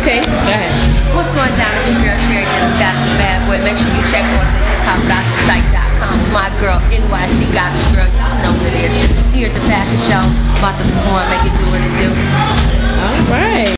Okay, go ahead. What's going down with your girl Sherry Dennis Gospel Bad Boy? Make sure you check on hiphopgospelsite.com. My girl, NYC Gospel Girl, you know what it is. Here at the fashion show, about to perform, make it do what it do. All right.